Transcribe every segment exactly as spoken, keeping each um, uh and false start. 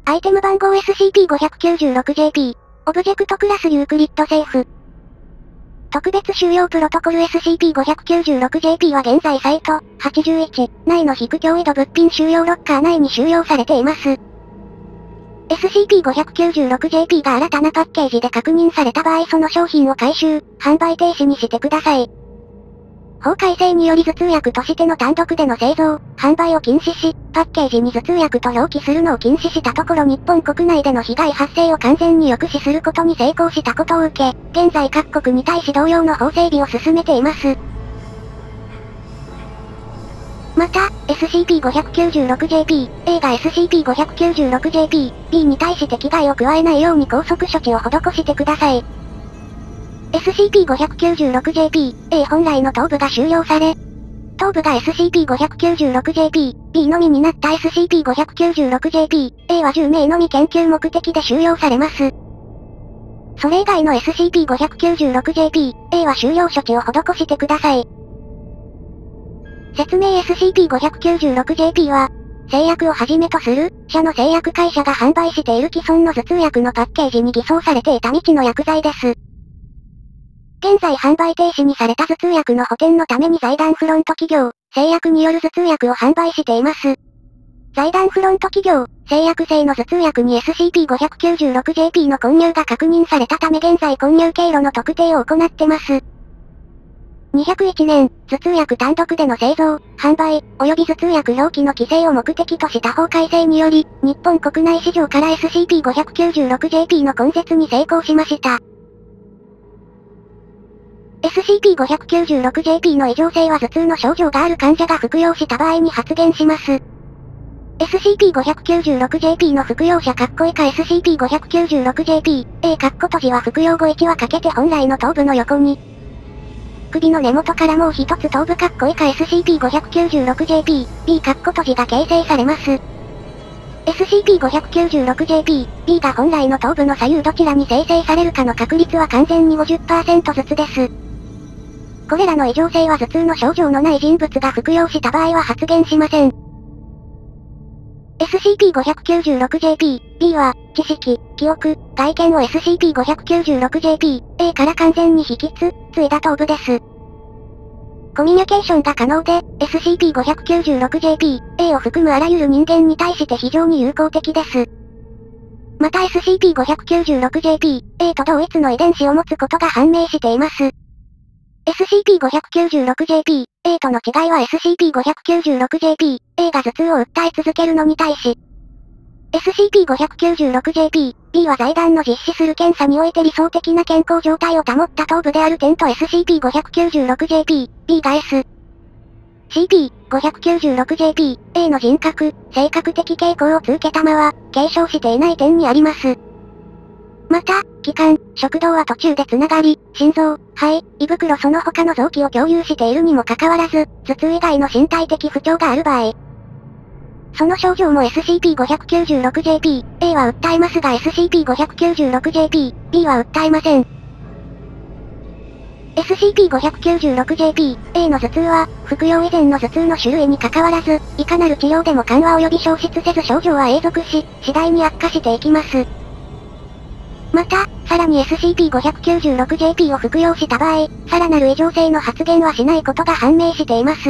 アイテム番号 エスシーピーごひゃくきゅうじゅうろくジェーピー。オブジェクトクラスユークリッドセーフ。特別収容プロトコル エスシーピーごひゃくきゅうじゅうろくジェーピー は現在サイトはちじゅういち内の非脅威度物品収容ロッカー内に収容されています。エスシーピーごひゃくきゅうじゅうろくジェーピー が新たなパッケージで確認された場合その商品を回収、販売停止にしてください。法改正により頭痛薬としての単独での製造、販売を禁止し、パッケージに頭痛薬と表記するのを禁止したところ日本国内での被害発生を完全に抑止することに成功したことを受け、現在各国に対し同様の法整備を進めています。また、エスシーピーごひゃくきゅうじゅうろくジェーピー、A が エスシーピーごひゃくきゅうじゅうろくジェーピー、B に対して危害を加えないように拘束処置を施してください。エスシーピーごひゃくきゅうじゅうろくジェーピー、A 本来の頭部が終了され、頭部が エスシーピーごひゃくきゅうじゅうろくジェーピー、B のみになった エスシーピーごひゃくきゅうじゅうろくジェーピー、A はじゅうめいのみ研究目的で収容されます。それ以外の エスシーピーごひゃくきゅうじゅうろくジェーピー、A は収容処置を施してください。説明 エスシーピーごひゃくきゅうじゅうろくジェーピー は、製薬をはじめとする、社の製薬会社が販売している既存の頭痛薬のパッケージに偽装されていた未知の薬剤です。現在販売停止にされた頭痛薬の補填のために財団フロント企業、製薬による頭痛薬を販売しています。財団フロント企業、製薬製の頭痛薬に エスシーピーごひゃくきゅうじゅうろくジェーピー の混入が確認されたため現在混入経路の特定を行ってます。にひゃくいちねん、頭痛薬単独での製造、販売、及び頭痛薬表記の規制を目的とした法改正により、日本国内市場から エスシーピーごひゃくきゅうじゅうろくジェーピー の根絶に成功しました。エスシーピーごひゃくきゅうじゅうろくジェーピー の異常性は頭痛の症状がある患者が服用した場合に発現します。エスシーピーごひゃくきゅうじゅうろくジェーピー の服用者括弧以下 エスシーピーごひゃくきゅうじゅうろくジェーピー、A 括弧閉じは服用後いちわかけて本来の頭部の横に、首の根元からもう一つ頭部括弧以下 エスシーピーごひゃくきゅうじゅうろくジェーピー、B 括弧閉じが形成されます。エスシーピーごひゃくきゅうじゅうろくジェーピー、B が本来の頭部の左右どちらに生成されるかの確率は完全に ごじゅっパーセント ずつです。これらの異常性は頭痛の症状のない人物が服用した場合は発現しません。エスシーピーごひゃくきゅうじゅうろくジェーピー、B は、知識、記憶、外見を エスシーピーごひゃくきゅうじゅうろくジェーピー、A から完全に引き継、継いだ頭部です。コミュニケーションが可能で、エスシーピーごひゃくきゅうじゅうろくジェーピー、A を含むあらゆる人間に対して非常に有効的です。また エスシーピーごひゃくきゅうじゅうろくジェーピー、A と同一の遺伝子を持つことが判明しています。エスシーピーごひゃくきゅうじゅうろくジェーピー、A との違いは エスシーピーごひゃくきゅうじゅうろくジェーピー、A が頭痛を訴え続けるのに対し、エスシーピーごひゃくきゅうじゅうろくジェーピー、B は財団の実施する検査において理想的な健康状態を保った頭部である点と エスシーピーごひゃくきゅうじゅうろくジェーピー、B が エスシーピーごひゃくきゅうじゅうろくジェーピー、A の人格、性格的傾向を通けたまは、継承していない点にあります。また、気管、食道は途中で繋がり、心臓、肺、胃袋その他の臓器を共有しているにもかかわらず、頭痛以外の身体的不調がある場合、その症状も エスシーピーごひゃくきゅうじゅうろくジェーピー、A は訴えますが エスシーピーごひゃくきゅうじゅうろくジェーピー、B は訴えません。エスシーピーごひゃくきゅうじゅうろくジェーピー、A の頭痛は、服用以前の頭痛の種類に関わらず、いかなる治療でも緩和及び消失せず症状は永続し、次第に悪化していきます。また、さらに エスシーピーごひゃくきゅうじゅうろくジェーピー を服用した場合、さらなる異常性の発現はしないことが判明しています。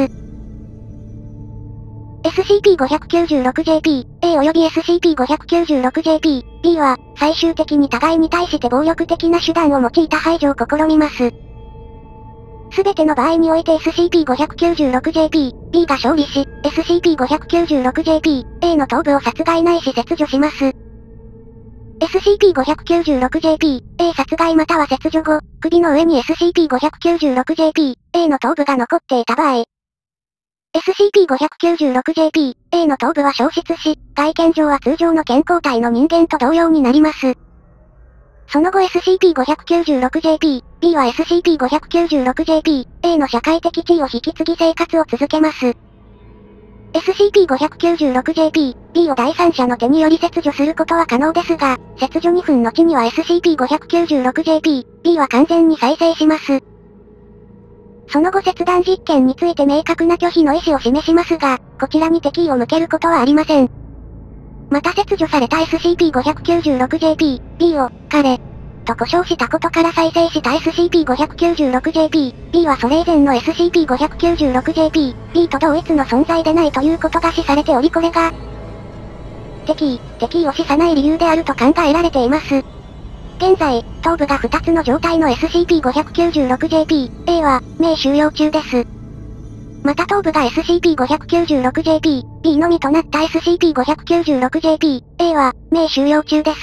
エスシーピーごひゃくきゅうじゅうろくジェーピー、A 及び エスシーピーごひゃくきゅうじゅうろくジェーピー、B は、最終的に互いに対して暴力的な手段を用いた排除を試みます。すべての場合において エスシーピーごひゃくきゅうじゅうろくジェーピー、B が勝利し、エスシーピーごひゃくきゅうじゅうろくジェーピー、A の頭部を殺害ないし切除します。エスシーピーごひゃくきゅうじゅうろくジェーピー、A 殺害または切除後、首の上に エスシーピーごひゃくきゅうじゅうろくジェーピー、A の頭部が残っていた場合、エスシーピーごひゃくきゅうじゅうろくジェーピー、A の頭部は消失し、外見上は通常の健康体の人間と同様になります。その後 エスシーピーごひゃくきゅうじゅうろくジェーピー、B は エスシーピーごひゃくきゅうじゅうろくジェーピー、A の社会的地位を引き継ぎ生活を続けます。エスシーピーごひゃくきゅうじゅうろくジェーピー、B を第三者の手により切除することは可能ですが、切除にふん後には エスシーピーごひゃくきゅうじゅうろくジェーピー、B は完全に再生します。その後切断実験について明確な拒否の意思を示しますが、こちらに敵意を向けることはありません。 また切除された エスシーピーごひゃくきゅうじゅうろくジェーピー、B を、彼、と呼称したことから再生した エスシーピーごひゃくきゅうじゅうろくジェーピー、B はそれ以前の エスシーピーごひゃくきゅうじゅうろくジェーピー、B と同一の存在でないということが示されておりこれが、敵意、敵意を示さない理由であると考えられています。現在、頭部がふたつの状態の エスシーピーごひゃくきゅうじゅうろくジェーピー、A は、名収容中です。また頭部が エスシーピーごひゃくきゅうじゅうろくジェーピー、B のみとなった エスシーピーごひゃくきゅうじゅうろくジェーピー、A は、名収容中です。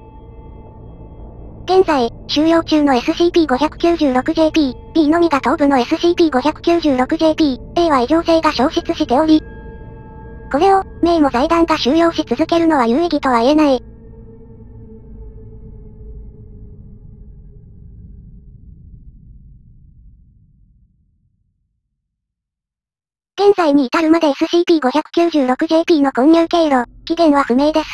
現在、収容中の エスシーピーごひゃくきゅうじゅうろくジェーピー、B のみが頭部の エスシーピーごひゃくきゅうじゅうろくジェーピー、A は異常性が消失しており、これを、名も財団が収容し続けるのは有意義とは言えない。現在に至るまで エスシーピーごひゃくきゅうじゅうろくジェーピー の混入経路、起源は不明です。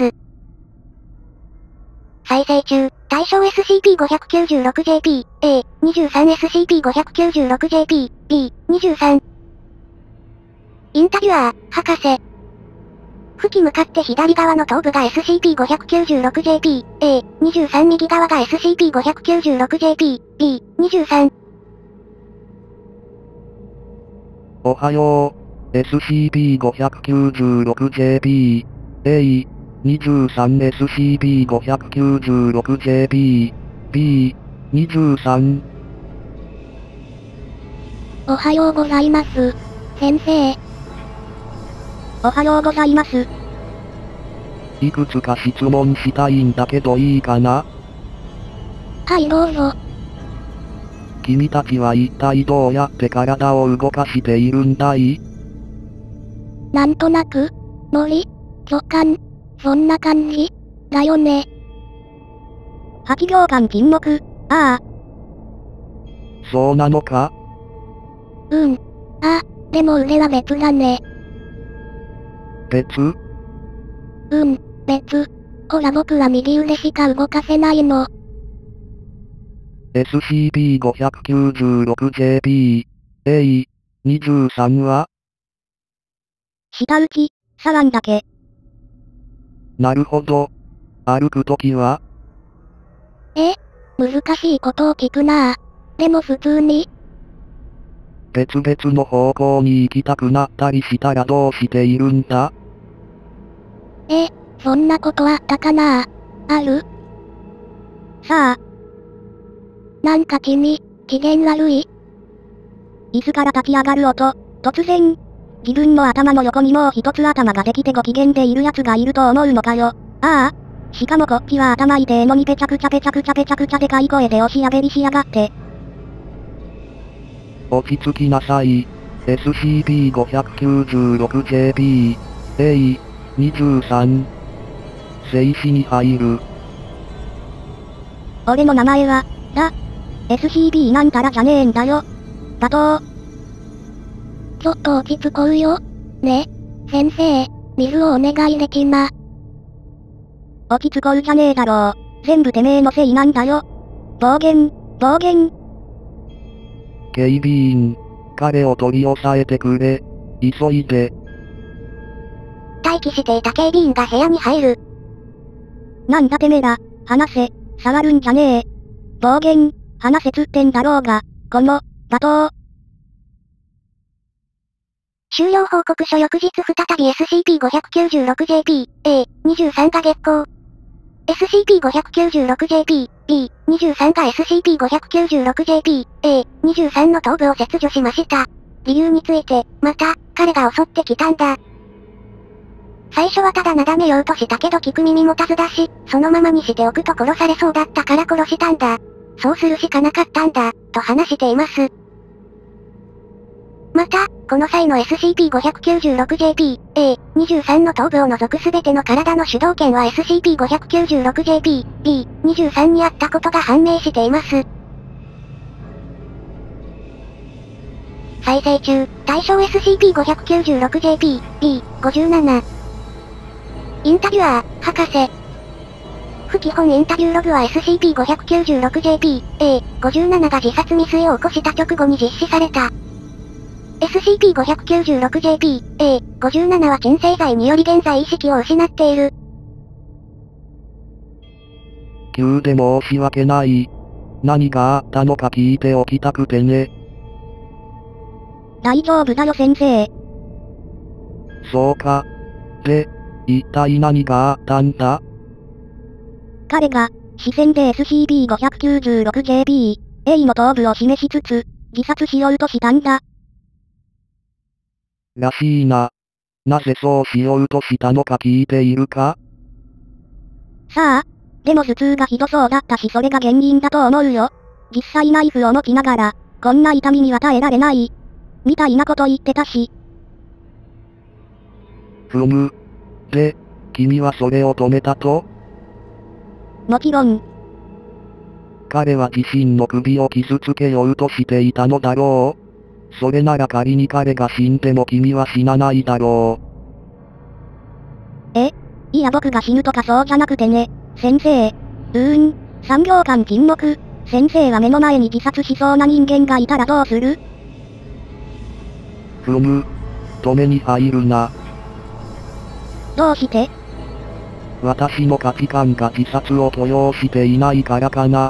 再生中、対象 エスシーピーごひゃくきゅうじゅうろくジェーピー、A、にじゅうさんエスシーピーごひゃくきゅうじゅうろくジェーピー、B、にじゅうさん。インタビュアー、博士。吹き向かって左側の頭部が エスシーピーごひゃくきゅうじゅうろくジェーピー、A、にじゅうさん右側が エスシーピーごひゃくきゅうじゅうろくジェーピー、B、にじゅうさん。 おはよう。エスシーピーごひゃくきゅうじゅうろくジェーピー、A、にじゅうさんエスシーピーごひゃくきゅうじゅうろくジェーピー、B、にじゅうさん。 おはようございます。先生。おはようございます。 いくつか質問したいんだけどいいかな？ はい、どうぞ。 君たちは一体どうやって体を動かしているんだい？ なんとなく、ノリ、巨漢、そんな感じ、だよね。はちびょうかん沈黙、ああ。 そうなのか？ うん。あ、でも腕は別だね。 別？ うん、別。ほら僕は右腕しか動かせないの。 エスシーピーごひゃくきゅうじゅうろくジェーピー、A、にじゅうさんは？ 下打ち、さんだけ。 なるほど。歩くときは？ え？難しいことを聞くなぁ。でも普通に？ 別々の方向に行きたくなったりしたらどうしているんだ？ え、そんなことあったかなぁ。ある？さあ。なんか君、機嫌悪い？椅子から立ち上がる音、突然。自分の頭の横にもう一つ頭ができてご機嫌でいる奴がいると思うのかよ。ああ。しかもこっちは頭痛えのにぺちゃくちゃぺちゃくちゃぺちゃくちゃでかい声で押しやべりしやがって。 落ち着きなさい。エスシーピーごひゃくきゅうじゅうろくジェーピー、A、にじゅうさん。静止に入る。 俺の名前は、だ。エスシーピー なんたらじゃねえんだよ。バトー。ちょっと落ち着こうよ。ね。先生、水をお願いできま。落ち着こうじゃねえだろう。全部てめえのせいなんだよ。暴言、暴言。 警備員、彼を取り押さえてくれ。急いで。 待機していた警備員が部屋に入る。なんだてめえら、話せ、触るんじゃねえ。暴言、話せつってんだろうが、この、罵倒。終了報告書翌日再び エスシーピーごひゃくきゅうじゅうろくジェーピー、A、にじゅうさんが月光。エスシーピーごひゃくきゅうじゅうろくジェーピー、B、にじゅうさんが エスシーピーごひゃくきゅうじゅうろくジェーピー、A、にじゅうさんの頭部を切除しました。理由について、また、彼が襲ってきたんだ。最初はただなだめようとしたけど聞く耳持たずだし、そのままにしておくと殺されそうだったから殺したんだ。そうするしかなかったんだ、と話しています。また、この際の エスシーピーごひゃくきゅうじゅうろくジェーピー、A、にじゅうさんの頭部を除くすべての体の主導権は エスシーピーごひゃくきゅうじゅうろくジェーピー、B、にじゅうさんにあったことが判明しています。再生中、対象 エスシーピーごひゃくきゅうじゅうろくジェーピー、B、ごじゅうなな。インタビュアー、博士。不基本インタビューログは エスシーピーごひゃくきゅうじゅうろくジェーピー、A、ごじゅうななが自殺未遂を起こした直後に実施された。エスシーピーごひゃくきゅうじゅうろくジェーピー、A、ごじゅうななは鎮静剤により現在意識を失っている。 急で申し訳ない。何があったのか聞いておきたくてね。 大丈夫だよ先生。 そうか。で、一体何があったんだ？ 彼が、視線で エスシーピーごひゃくきゅうじゅうろくジェーピー、エー の頭部を示しつつ、自殺しようとしたんだ。 らしいな。なぜそうしようとしたのか聞いているか？ さあ、でも頭痛がひどそうだったしそれが原因だと思うよ。実際ナイフを持ちながら、こんな痛みには耐えられない。みたいなこと言ってたし。 ふむ。で、君はそれを止めたと？ もちろん。 彼は自身の首を傷つけようとしていたのだろう？それなら仮に彼が死んでも君は死なないだろう。え？いや僕が死ぬとかそうじゃなくてね、先生。うーん、さんびょうかん沈黙。先生は目の前に自殺しそうな人間がいたらどうする？ ふむ。止めに入るな。 どうして？ 私の価値観が自殺を許容していないからかな。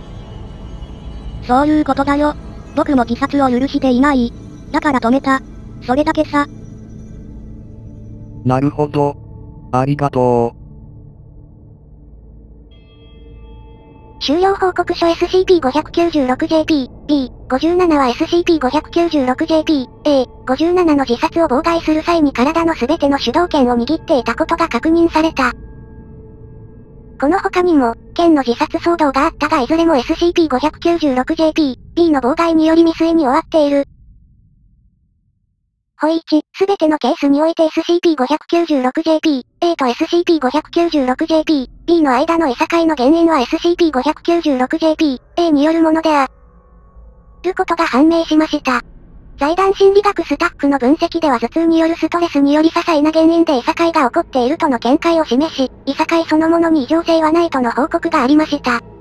そういうことだよ。僕も自殺を許していない。だから止めた。それだけさ。 なるほど。ありがとう。 終了報告書 エスシーピーごひゃくきゅうじゅうろくジェーピー、ビー、ごじゅうなな は エスシーピーごひゃくきゅうじゅうろくジェーピー、エー、ごじゅうなな の自殺を妨害する際に体のすべての主導権を握っていたことが確認された。この他にも、県の自殺騒動があったがいずれも エスシーピーごひゃくきゅうじゅうろくジェーピー、ビー の妨害により未遂に終わっている。ほいち、すべてのケースにおいて エスシーピーごひゃくきゅうじゅうろくジェーピー、エー と エスシーピーごひゃくきゅうじゅうろくジェーピー、ビー の間のいさかいの原因は エスシーピーごひゃくきゅうじゅうろくジェーピー、エー によるものであることが判明しました。財団心理学スタッフの分析では頭痛によるストレスにより些細な原因でいさかいが起こっているとの見解を示し、いさかいそのものに異常性はないとの報告がありました。